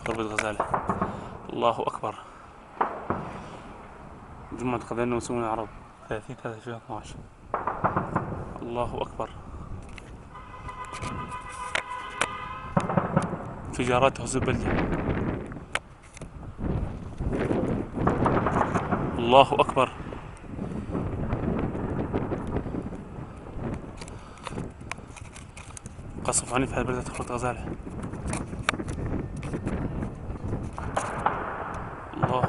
ضربة غزالة. الله أكبر. جمعة قبائل المسلمين العرب 30/3/2012. الله أكبر. انفجارات تهز البلدة. الله أكبر. قصف عنيف على بلدة خرط غزالة. الله